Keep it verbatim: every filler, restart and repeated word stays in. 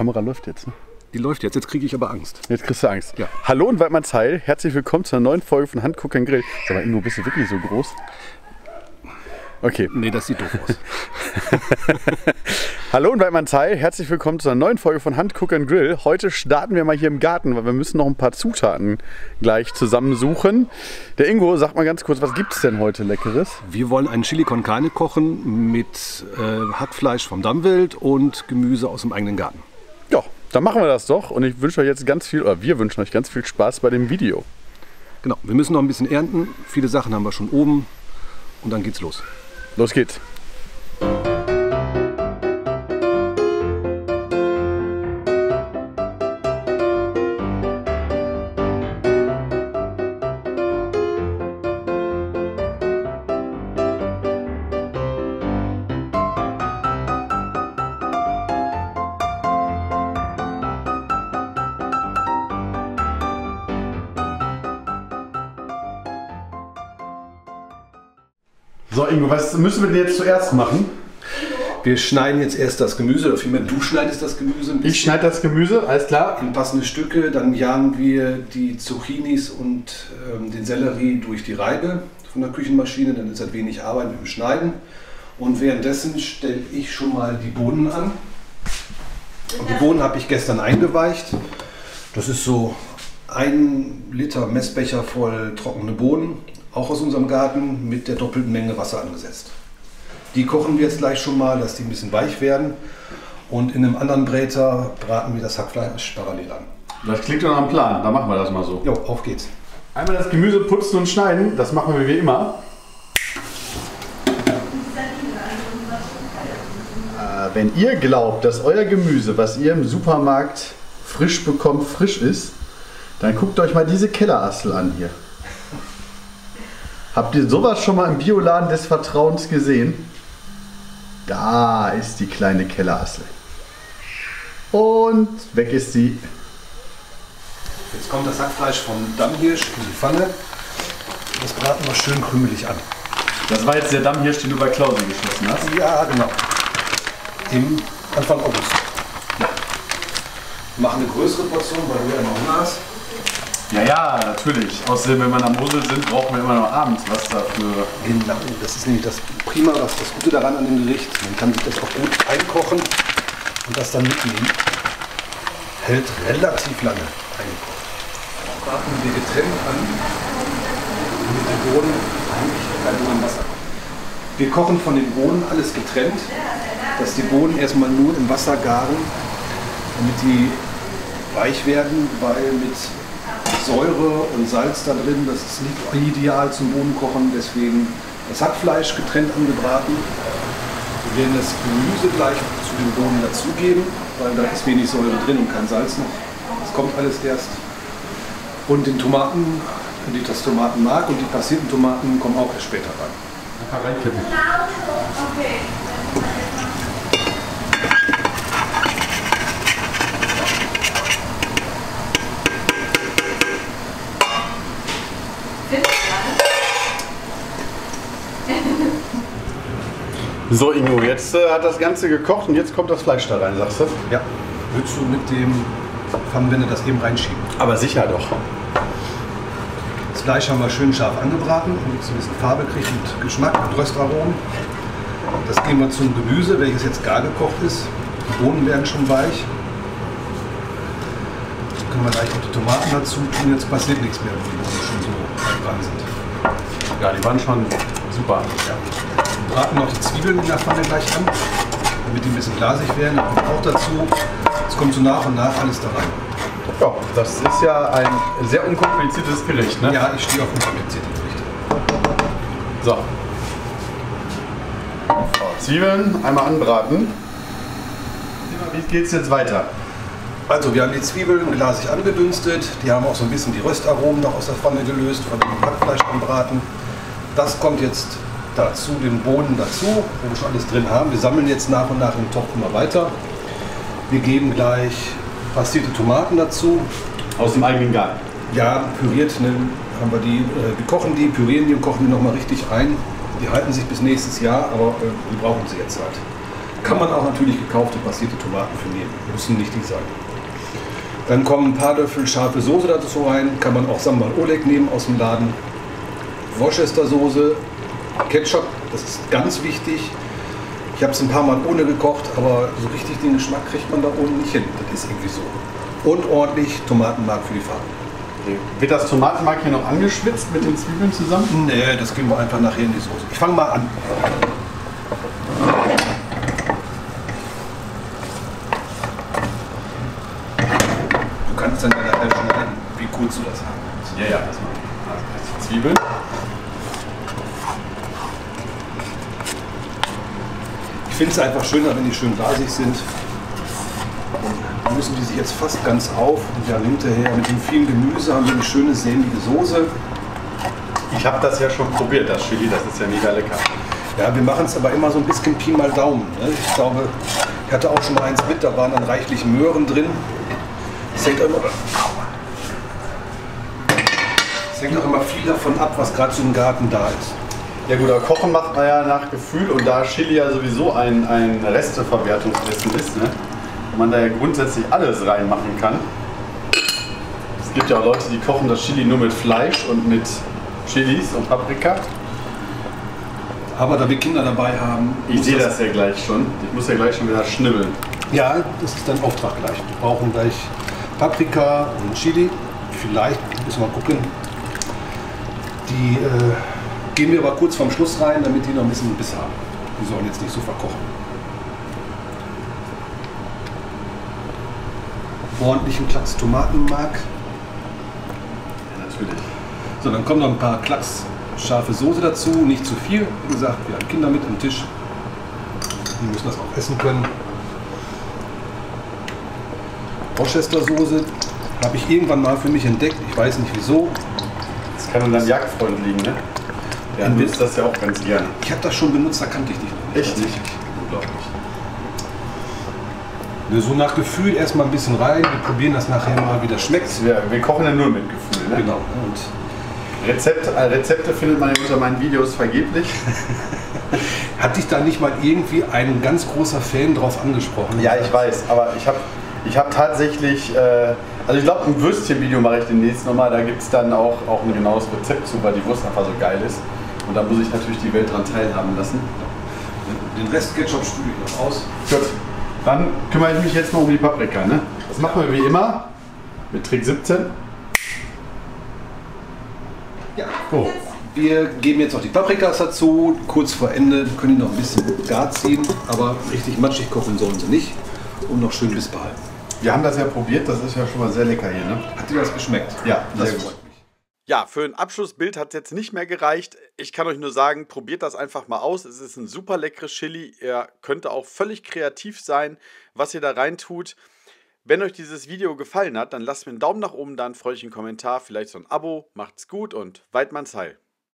Kamera läuft jetzt, ne? Die läuft jetzt, jetzt kriege ich aber Angst. Jetzt kriegst du Angst. Ja. Hallo und Weidmannsheil, herzlich willkommen zu einer neuen Folge von Handgucken Grill. Sag mal, Ingo, bist du wirklich so groß? Okay. Nee, das sieht doof aus. Hallo und Weidmannsheil, herzlich willkommen zu einer neuen Folge von Handgucken Grill. Heute starten wir mal hier im Garten, weil wir müssen noch ein paar Zutaten gleich zusammensuchen. Der Ingo, sag mal ganz kurz, was gibt es denn heute Leckeres? Wir wollen einen Chili con Carne kochen mit äh, Hackfleisch vom Dammwild und Gemüse aus dem eigenen Garten. Ja, dann machen wir das doch und ich wünsche euch jetzt ganz viel, oder wir wünschen euch ganz viel Spaß bei dem Video. Genau, wir müssen noch ein bisschen ernten. Viele Sachen haben wir schon oben und dann geht's los. Los geht's. So Ingo, was müssen wir denn jetzt zuerst machen? Wir schneiden jetzt erst das Gemüse, oder vielmehr du schneidest das Gemüse ein bisschen. Ich schneide das Gemüse, alles klar. In passende Stücke, dann jagen wir die Zucchinis und ähm, den Sellerie durch die Reibe von der Küchenmaschine, dann ist halt wenig Arbeit mit dem Schneiden. Und währenddessen stelle ich schon mal die Bohnen an. Und die Bohnen habe ich gestern eingeweicht. Das ist so ein Liter Messbecher voll trockene Bohnen, auch aus unserem Garten, mit der doppelten Menge Wasser angesetzt. Die kochen wir jetzt gleich schon mal, dass die ein bisschen weich werden. Und in einem anderen Bräter braten wir das Hackfleisch parallel an. Das klingt doch nach einem Plan, dann machen wir das mal so. Jo, auf geht's. Einmal das Gemüse putzen und schneiden, das machen wir wie immer. Äh, wenn ihr glaubt, dass euer Gemüse, was ihr im Supermarkt frisch bekommt, frisch ist, dann guckt euch mal diese Kellerassel an hier. Habt ihr sowas schon mal im Bioladen des Vertrauens gesehen? Da ist die kleine Kellerassel. Und weg ist sie. Jetzt kommt das Hackfleisch vom Dammhirsch in die Pfanne. Das braten wir schön krümelig an. Das war jetzt der Dammhirsch, den du bei Klausi geschossen hast? Ja, genau. Im Anfang August. Ja. Wir machen eine größere Portion, weil du ja noch Hunger hast. Ja, ja, natürlich. Außerdem, wenn wir am Mosel sind, brauchen wir immer noch abends was dafür. Genau, das ist nämlich das Prima, was das Gute daran an dem Gericht. Man kann sich das auch gut einkochen und das dann mitnehmen. Hält relativ lange eingekocht. Braten wir getrennt an, damit die Bohnen eigentlich halt nur im Wasser kommen. Wir kochen von den Bohnen alles getrennt, dass die Bohnen erstmal nur im Wasser garen, damit die weich werden, weil mit Säure und Salz da drin, das ist nicht ideal zum Bohnenkochen, deswegen das Hackfleisch getrennt angebraten. Wir werden das Gemüse gleich zu den Bohnen dazugeben, weil da ist wenig Säure drin und kein Salz noch. Das kommt alles erst. Und den Tomaten, das Tomatenmark und die passierten Tomaten kommen auch erst später rein. Einfach reinkippen. Okay. So Ingo, jetzt äh, hat das Ganze gekocht und jetzt kommt das Fleisch da rein, sagst du? Ja. Würdest du mit dem Pfannenwender das eben reinschieben? Aber sicher doch. Das Fleisch haben wir schön scharf angebraten, damit es ein bisschen Farbe kriegt und Geschmack und Röstaromen. Das geben wir zum Gemüse, welches jetzt gar gekocht ist. Die Bohnen werden schon weich. Jetzt können wir gleich auch die Tomaten dazu tun. Jetzt passiert nichts mehr, wenn die Bohnen schon so weit dran sind. Ja, die waren schon super. Ja. Wir braten noch die Zwiebeln in der Pfanne gleich an, damit die ein bisschen glasig werden. Das kommt auch dazu. Jetzt kommt so nach und nach alles da rein. Ja, das ist ja ein sehr unkompliziertes Gericht, ne? Ja, ich stehe auf unkomplizierte Gerichte. So. Zwiebeln einmal anbraten. Wie geht's jetzt weiter? Also wir haben die Zwiebeln glasig angedünstet. Die haben auch so ein bisschen die Röstaromen noch aus der Pfanne gelöst von dem Hackfleisch anbraten. Das kommt jetzt dazu, den Bohnen dazu, wo wir schon alles drin haben. Wir sammeln jetzt nach und nach im Topf immer weiter. Wir geben gleich passierte Tomaten dazu. Aus dem eigenen Garten? Ja, püriert, ne, haben wir die, äh, wir kochen die, pürieren die und kochen die nochmal richtig ein. Die halten sich bis nächstes Jahr, aber äh, wir brauchen sie jetzt halt. Kann man auch natürlich gekaufte passierte Tomaten für nehmen, müssen nicht die sein. Dann kommen ein paar Löffel scharfe Soße dazu rein, kann man auch Sambal Oleg nehmen aus dem Laden. Worcester Soße, Ketchup, das ist ganz wichtig. Ich habe es ein paar Mal ohne gekocht, aber so richtig den Geschmack kriegt man da ohne nicht hin. Das ist irgendwie so. Und ordentlich Tomatenmark für die Farbe. Okay. Wird das Tomatenmark hier noch angeschwitzt mit den Zwiebeln zusammen? Nee, das geben wir einfach nachher in die Soße. Ich fange mal an. Du kannst dann nachher schneiden, wie kurz du das haben willst. Ja, ja. Das machen wir. Also erst die Zwiebeln. Ich finde es einfach schöner, wenn die schön glasig sind. Dann müssen die sich jetzt fast ganz auf. Und dann hinterher mit dem vielen Gemüse haben wir eine schöne sämige Soße. Ich habe das ja schon probiert, das Chili, das ist ja mega lecker. Ja, wir machen es aber immer so ein bisschen Pi mal Daumen. Ne? Ich glaube, ich hatte auch schon mal eins mit, da waren dann reichlich Möhren drin. Es hängt, immer, es hängt auch immer viel davon ab, was gerade so im Garten da ist. Ja gut, aber Kochen macht man ja nach Gefühl und da Chili ja sowieso ein, ein Resteverwertungsessen ist, ne? Und man da ja grundsätzlich alles reinmachen kann. Es gibt ja auch Leute, die kochen das Chili nur mit Fleisch und mit Chilis und Paprika. Aber da wir Kinder dabei haben... Ich sehe das ja gleich schon. Ich muss ja gleich schon wieder schnibbeln. Ja, das ist dein Auftrag gleich. Wir brauchen gleich Paprika und Chili. Vielleicht, müssen wir mal gucken. Die äh, gehen wir aber kurz vorm Schluss rein, damit die noch ein bisschen Biss haben. Die sollen jetzt nicht so verkochen. Ordentlichen Klacks Tomatenmark. Ja, natürlich. So, dann kommen noch ein paar Klacks scharfe Soße dazu. Nicht zu viel. Wie gesagt, wir haben Kinder mit am Tisch. Die müssen das auch essen können. Worcester Soße habe ich irgendwann mal für mich entdeckt. Ich weiß nicht wieso. Das kann an deinem Jagdfreund liegen, ne? Der nutzt das ja auch ganz gerne. Ich habe das schon benutzt, da kannte ich dich noch nicht. Echt nicht? Unglaublich. So nach Gefühl erstmal ein bisschen rein. Wir probieren das nachher mal, wie das schmeckt. Wir, wir kochen ja nur mit Gefühl, ne? Genau. Und Rezept, äh, Rezepte findet man ja unter meinen Videos vergeblich. hat dich da nicht mal irgendwie ein ganz großer Fan drauf angesprochen? Ja, ich weiß, aber ich habe ich hab tatsächlich, äh, also ich glaube, ein Würstchenvideo mache ich demnächst nochmal. Da gibt es dann auch, auch ein genaues Rezept zu, weil die Wurst einfach so geil ist. Und da muss ich natürlich die Welt dran teilhaben lassen. Den Rest Ketchup spüle ich noch aus. Gut, dann kümmere ich mich jetzt mal um die Paprika. Ne? Das machen wir wie immer mit Trick siebzehn. Ja. Oh. Wir geben jetzt auch die Paprikas dazu. Kurz vor Ende können die noch ein bisschen gar ziehen, aber richtig matschig kochen sollen sie nicht und noch schön Biss behalten. Wir haben das ja probiert, das ist ja schon mal sehr lecker hier. Ne? Hat dir das geschmeckt? Ja, das sehr gut. Ja, für ein Abschlussbild hat es jetzt nicht mehr gereicht. Ich kann euch nur sagen, probiert das einfach mal aus. Es ist ein super leckeres Chili. Ihr könnt auch völlig kreativ sein, was ihr da rein tut. Wenn euch dieses Video gefallen hat, dann lasst mir einen Daumen nach oben, dann freue ich einen Kommentar, vielleicht so ein Abo. Macht's gut und Weidmanns Heil.